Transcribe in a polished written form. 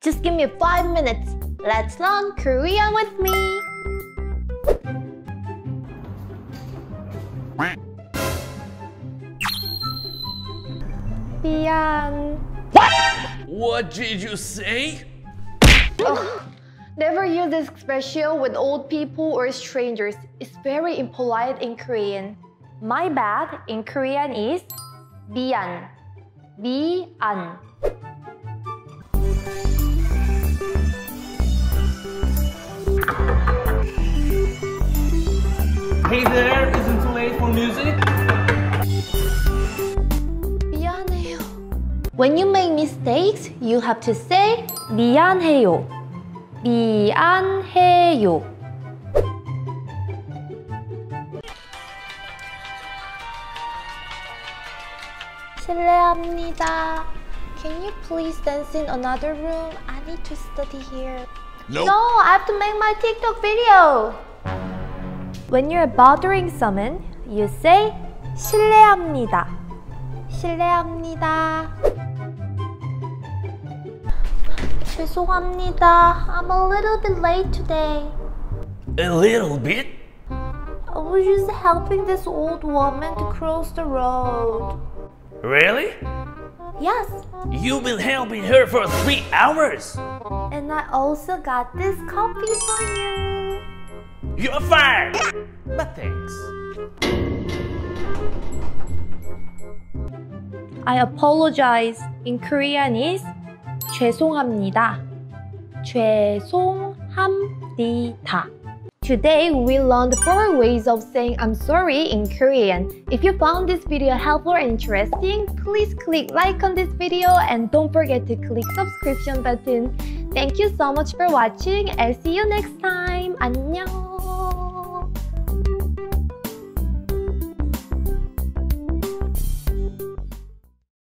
Just give me 5 minutes. Let's learn Korean with me. 미안. What did you say? Never use this expression with old people or strangers. It's very impolite in Korean. My bad in Korean is 미안. 미안. Hey there, isn't too late for music? 미안해요. When you make mistakes, you have to say 미안해요. 미안해요. 실례합니다. Can you please dance in another room? I need to study here. Nope. No, I have to make my TikTok video. When you're bothering someone, you say 실례합니다. 실례합니다. 죄송합니다. I'm a little bit late today. A little bit? I was just helping this old woman to cross the road. Really? Yes, You've been helping her for 3 hours. and I also got this coffee for you. You're fired. But thanks. I apologize in Korean is 죄송합니다. 죄송합니다. Today we learned 4 ways of saying I'm sorry in Korean. If you found this video helpful and interesting, please click like on this video and don't forget to click subscription button. Thank you so much for watching. I'll see you next time. 안녕.